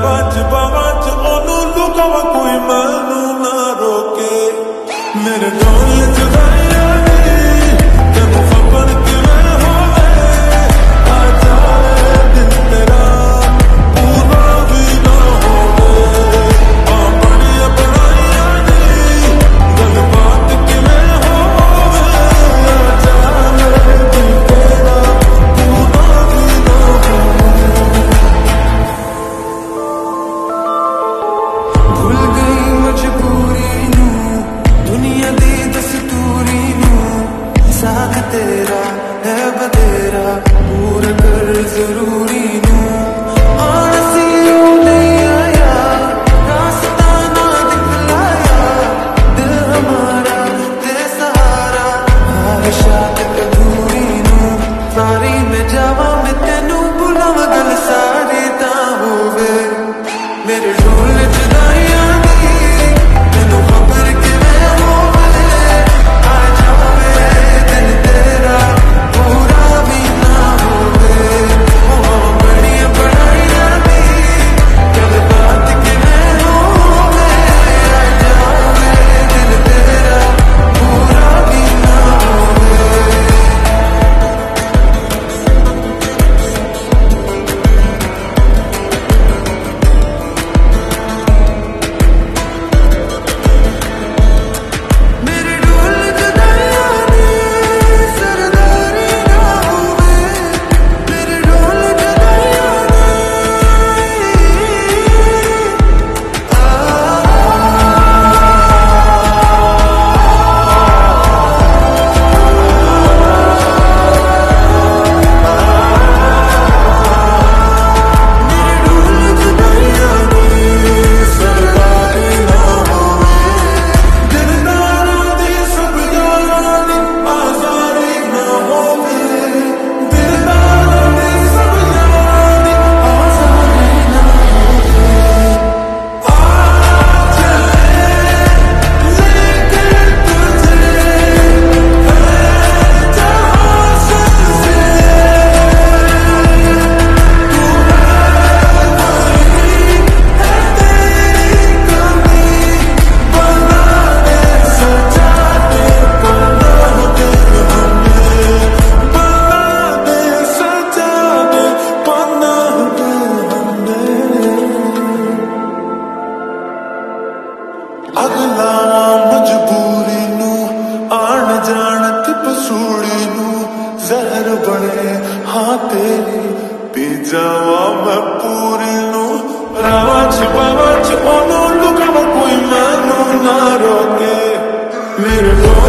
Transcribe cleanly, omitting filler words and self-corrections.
बाबा च ओनू लुकावा कोई मैनू ना रोके मेरे ढोल जुदाइयां दी तेनू खबर किवें होवे आ जाए दिल तेरा पूरा भी ना होवे आ बड़िया बनाइयां दी गल बात किवें होवे आ जाए दिल तेरा पूरा भी ना होवे भूल गई मजबूरी नू दुनिया दी दस्तूरी नू साथ तेरा है बतेरा पूरा कर जरूरी नू आसी ओ नहीं आया रास्ता ना दिखलाया दिल हमारा ते सहारा ख्वाहिशात अधूरी नू सारी में जावा मैं तेनू बुलावा गल सारी ता होवे मेरे ढोल जुदाइयां दी तेनू खबर किवें होवे आ जावे दिल तेरा पूरा भी ना होवे ओ बड़िया बनाइयां दी गल बात किवें होवे आ जावे दिल तेरा पूरा भी ना होवे मेरे ढोल जुदाइयां दी सरदारी ना होवे मेरे ढोल जुदाइयां अगला मजबूरी नू आन जान ती पसूड़ी नू जहर बने हाँ तेरी पी जावा मैं पूरी नू रावा च ओनू लुकावा कोई मैनू ना रोके मेरे